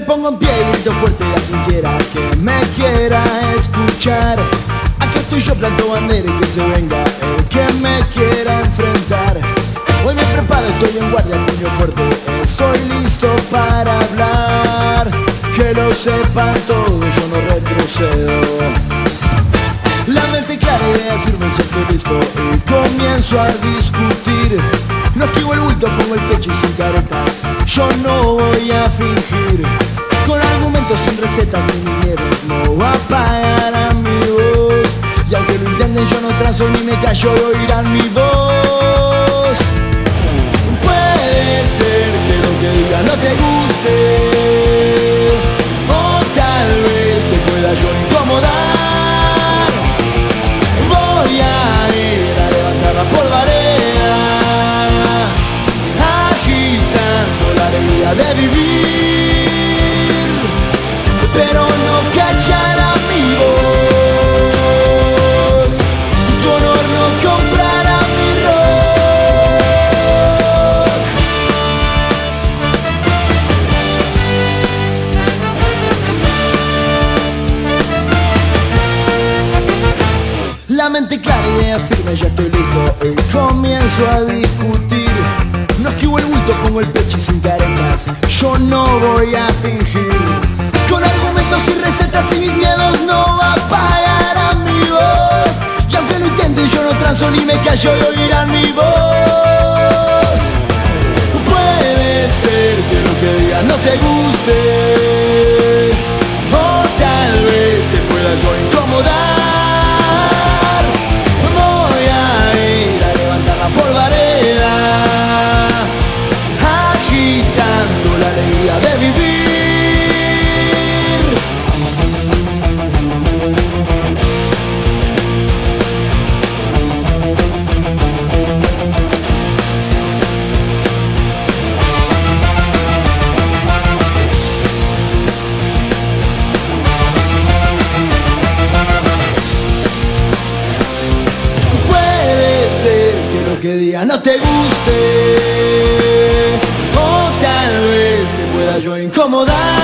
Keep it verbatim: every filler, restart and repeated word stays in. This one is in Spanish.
pongo en pie y grito fuerte a quien quiera que me quiera escuchar. Aquí estoy yo, planto bandera y que se venga el que me quiera enfrentar. Hoy me preparo, estoy en guardia, puño fuerte, estoy listo para hablar. Que lo sepan todos, yo no retrocedo. La mente clara, ideas firmes, ya estoy listo y comienzo a discutir. No esquivo el bulto, pongo el pecho y sin caretas, yo no voy a fingir. Con argumentos sin recetas ni mineros no apagarán mi voz. Y aunque lo intenten yo no transo ni me callo y oirán mi voz. Puede ser que lo que diga no te guste, o tal vez te pueda yo incomodar. Voy a ir a levantar la polvareda, agitando la alegría de vivir, pero no callará mi voz. Tu honor no comprará mi rock. La mente clara, idea firme, ya estoy listo y comienzo a discutir. No esquivo el bulto, pongo el pecho y sin caretas, yo no voy a fingir. Con argumentos y recetas y mis miedos no apagarán mi voz. Y aunque lo intenten yo no transo ni me callo y oirán mi voz. Puede ser que lo que diga no te guste, o tal vez te pueda yo incomodar. Voy a ir a levantar la polvareda, agitando la alegría de vivir. Que diga no te guste, o tal vez te pueda yo incomodar.